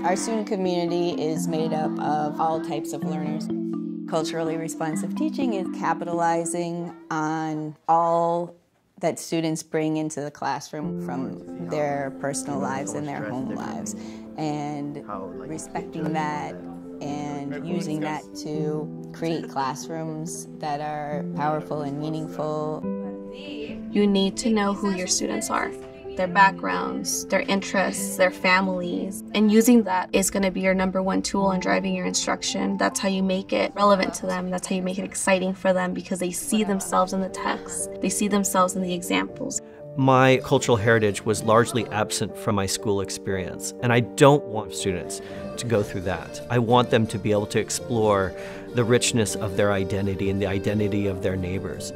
Our student community is made up of all types of learners. Culturally responsive teaching is capitalizing on all that students bring into the classroom from their personal lives and their home lives, and respecting that and using that to create classrooms that are powerful and meaningful. You need to know who your students are, their backgrounds, their interests, their families, and using that is going to be your #1 tool in driving your instruction. That's how you make it relevant to them. That's how you make it exciting for them, because they see themselves in the text. They see themselves in the examples. My cultural heritage was largely absent from my school experience, and I don't want students to go through that. I want them to be able to explore the richness of their identity and the identity of their neighbors.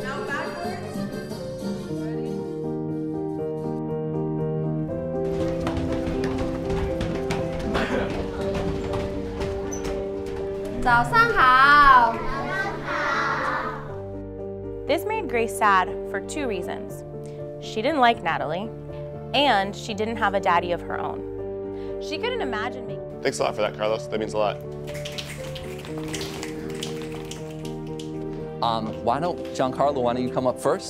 This made Grace sad for 2 reasons. She didn't like Natalie, and she didn't have a daddy of her own. She couldn't imagine making... Thanks a lot for that, Carlos. That means a lot. Why don't you come up first?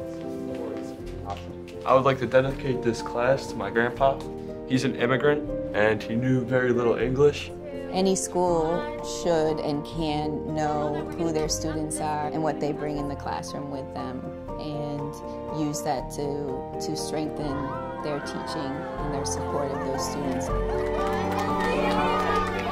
I would like to dedicate this class to my grandpa. He's an immigrant, and he knew very little English. Any school should and can know who their students are and what they bring in the classroom with them, and use that to strengthen their teaching and their support of those students.